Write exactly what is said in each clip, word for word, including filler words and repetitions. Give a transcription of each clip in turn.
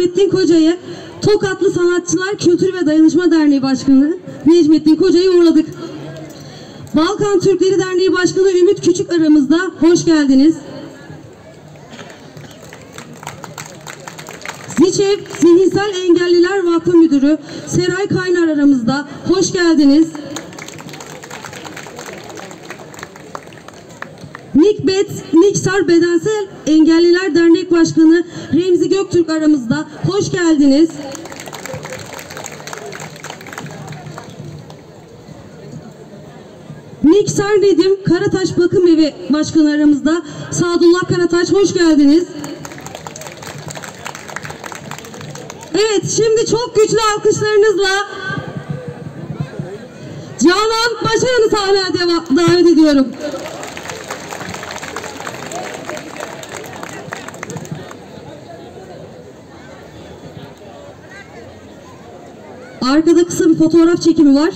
Necmettin Koca'yı, Tokatlı Sanatçılar Kültür ve Dayanışma Derneği Başkanı Necmettin Koca'yı uğurladık. Balkan Türkleri Derneği Başkanı Ümit Küçük aramızda. Hoş geldiniz. Ziçev Zihinsel Engelliler Vakfı Müdürü Seray Kaynar aramızda. Hoş geldiniz. Nikbet Niksar Bedensel Engelliler Dernek Başkanı Remzi Göktürk aramızda. Hoş geldiniz. Niksar Nedim Karataş Bakım Evi Başkanı aramızda. Sadullah Karataş, hoş geldiniz. Evet, şimdi çok güçlü alkışlarınızla Canan Başaran'ı sahneye davet ediyorum. Arkada kısa bir fotoğraf çekimi var.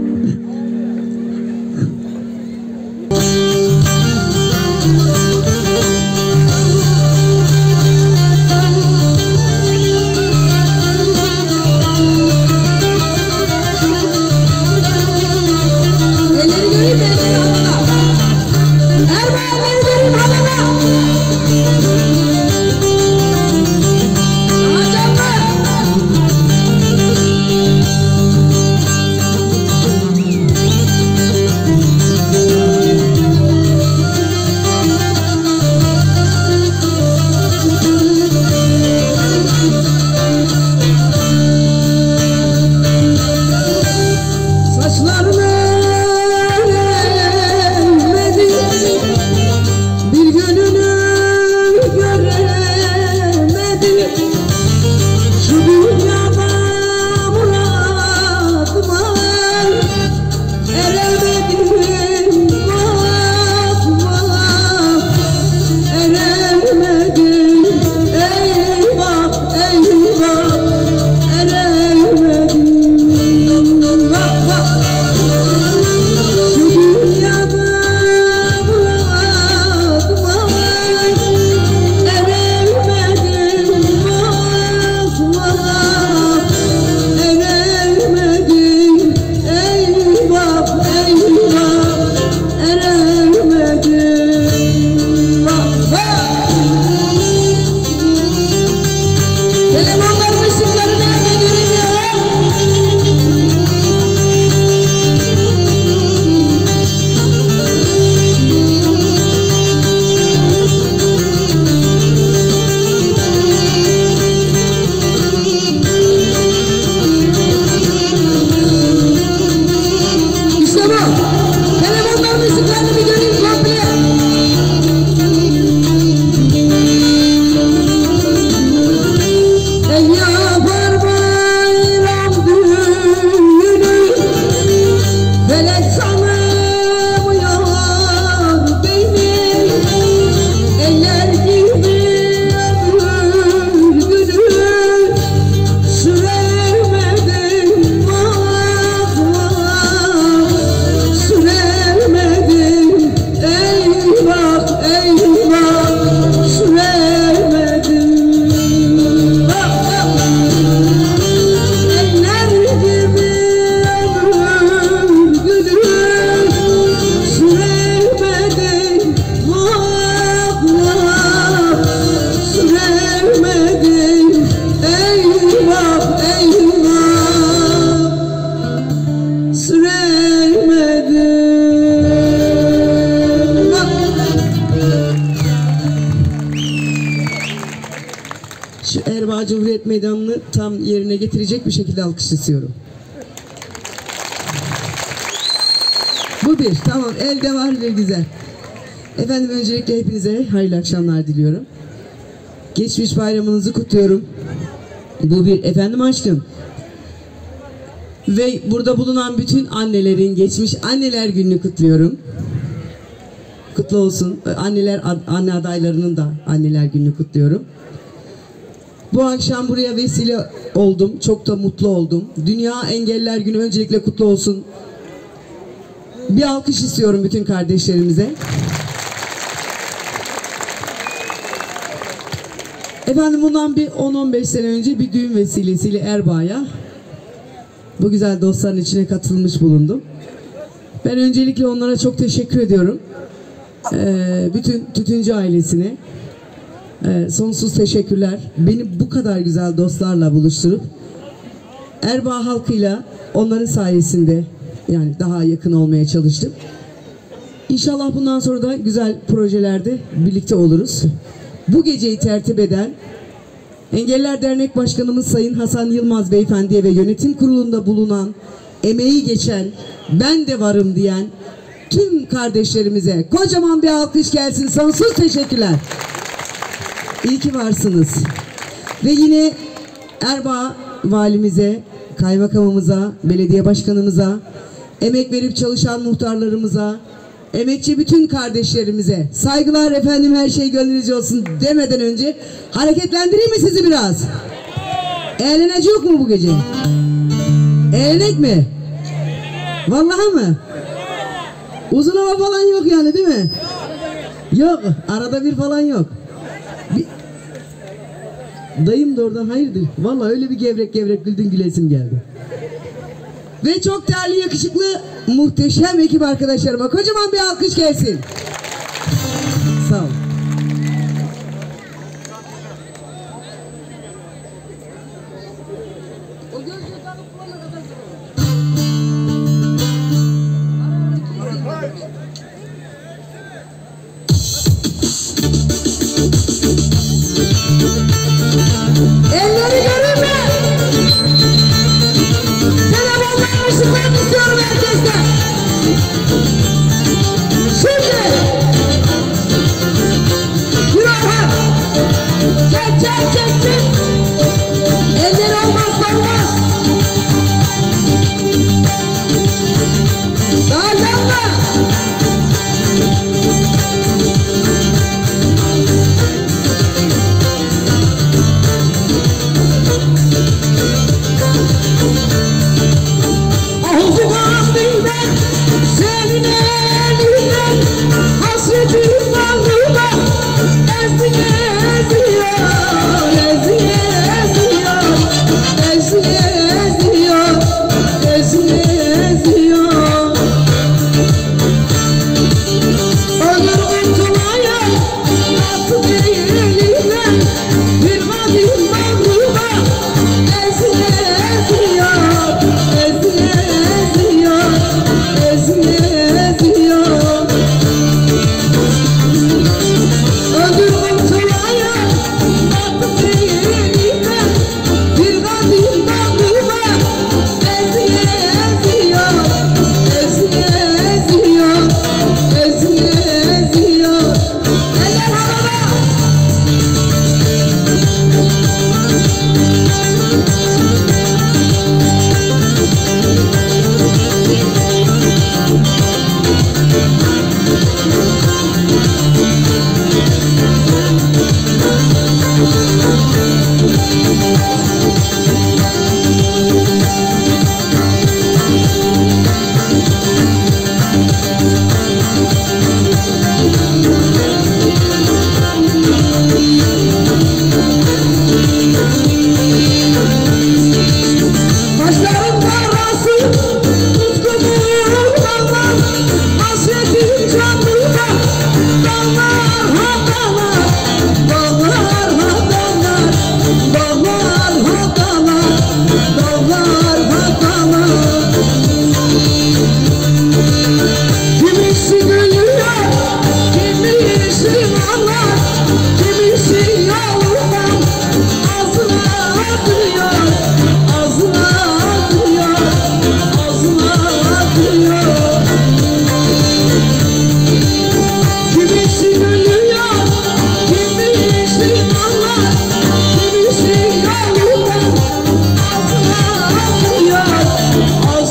Cumhuriyet Meydanı'nı tam yerine getirecek bir şekilde alkış istiyorum. Bu bir. Tamam. Elde var ve güzel. Efendim, öncelikle hepinize hayırlı akşamlar diliyorum. Geçmiş bayramınızı kutluyorum. Bu bir. Efendim aşkım. Ve burada bulunan bütün annelerin, geçmiş anneler gününü kutluyorum. Kutlu olsun. Anneler, anne adaylarının da anneler gününü kutluyorum. Bu akşam buraya vesile oldum. Çok da mutlu oldum. Dünya Engelliler Günü öncelikle kutlu olsun. Bir alkış istiyorum bütün kardeşlerimize. Efendim bundan bir on on beş sene önce bir düğün vesilesiyle Erbaa'ya bu güzel dostların içine katılmış bulundum. Ben öncelikle onlara çok teşekkür ediyorum. Ee, bütün Tütüncü ailesine e, sonsuz teşekkürler. Beni bu kadar güzel dostlarla buluşturup Erbaa halkıyla onların sayesinde yani daha yakın olmaya çalıştım. İnşallah bundan sonra da güzel projelerde birlikte oluruz. Bu geceyi tertip eden Engelliler Dernek Başkanımız Sayın Hasan Yılmaz Beyefendi'ye ve yönetim kurulunda bulunan, emeği geçen, ben de varım diyen tüm kardeşlerimize kocaman bir alkış gelsin. Sonsuz teşekkürler. İyi ki varsınız. Ve yine Erbaa valimize, kaymakamımıza, belediye başkanımıza, emek verip çalışan muhtarlarımıza, emekçi bütün kardeşlerimize saygılar efendim, her şey gönlünüzce olsun demeden önce hareketlendireyim mi sizi biraz? Eğlenecek yok mu bu gece? Eğlenek mi? Vallahi mı? Uzun hava falan yok yani değil mi? Yok. Arada bir falan yok. Bir... Dayım da oradan hayırdır? Vallahi öyle bir gevrek gevrek güldün gülesim geldi. Ve çok değerli, yakışıklı, muhteşem ekip arkadaşlarıma kocaman bir alkış gelsin. Sağ ol. Elleri görün mü? Telefonlar ışıklarını istiyorum herkesten. Şimdi yürü Orhan. Çek çek çek çek. Elleri olmaz olmaz. Daha canlı. Oh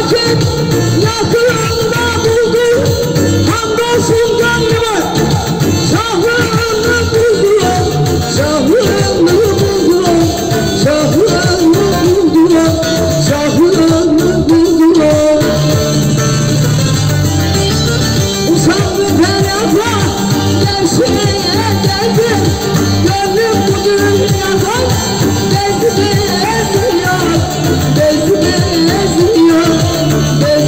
vakit yakınında buldum. Hamdolsun gönlümü şahını buldular. Şahını buldular. Şahını buldular. Şahını buldular. Usandı felafa gevşeye geldim. Gönlüm bu dünyadan bezdi eziyor. Bezdi eziyor.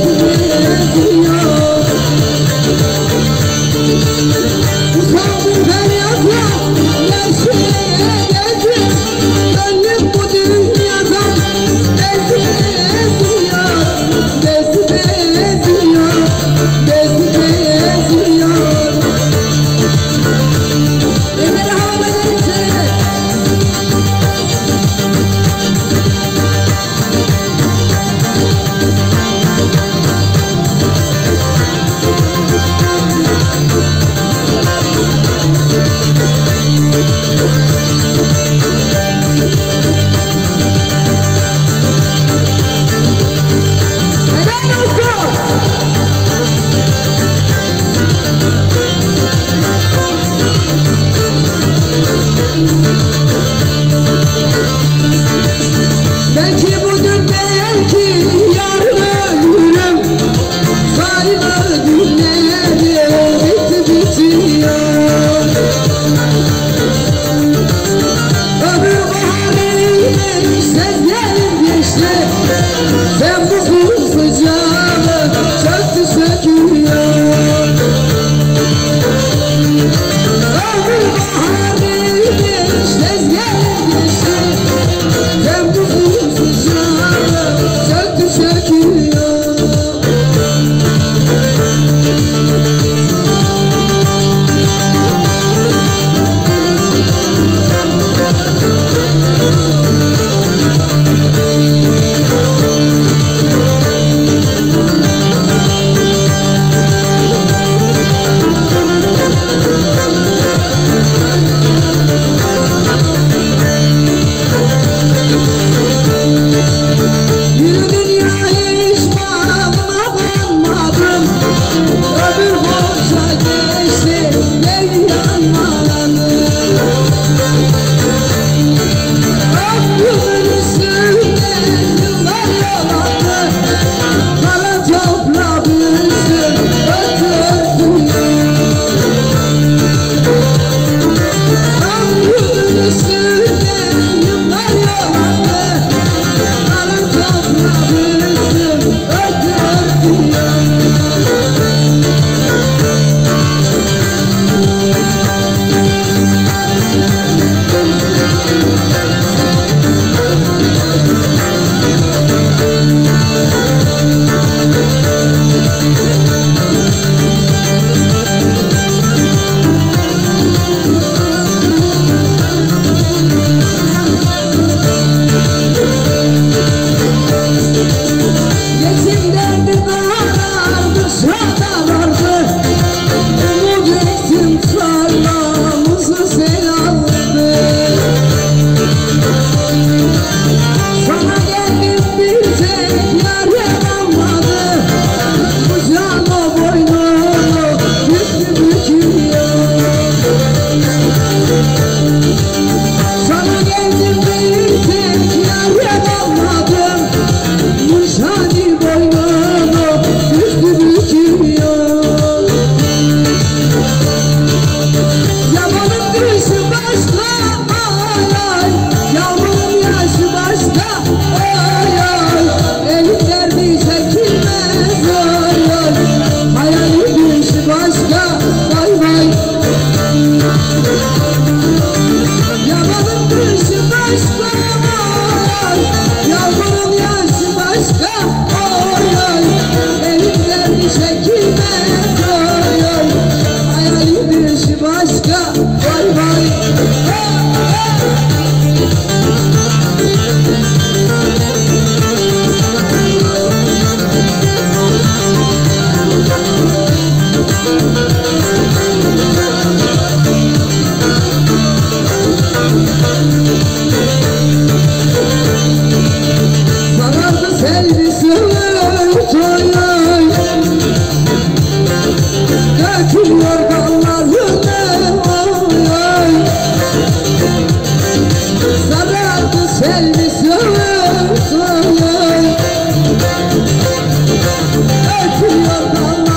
ötüyor dallar